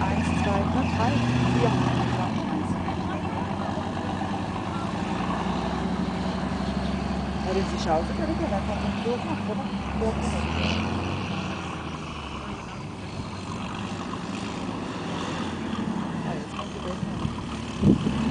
1, 2, 3, 4. Ja, wenn sie schauen, dann kann man einfach durchmachen, oder? Durchmachen. Ja, jetzt kommt die Durchmachen.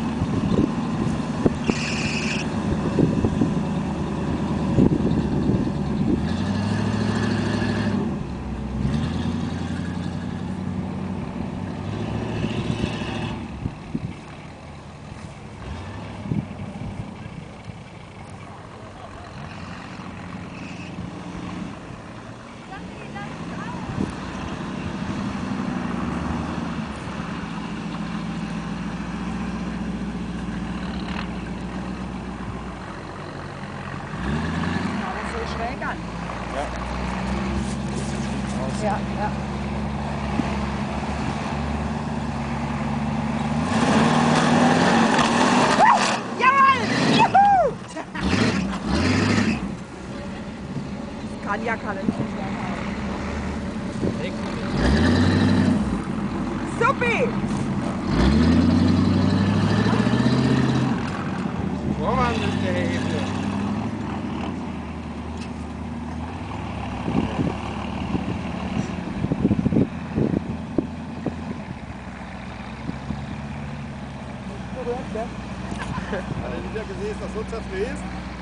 Schräg an. Ja. Ja, ja. Jawohl! Juhu! Das kann ja keiner nicht Supi! Vormann ist der Hebel. Berührt, gell? Hat er wieder gesehen, ist das so zerfräst?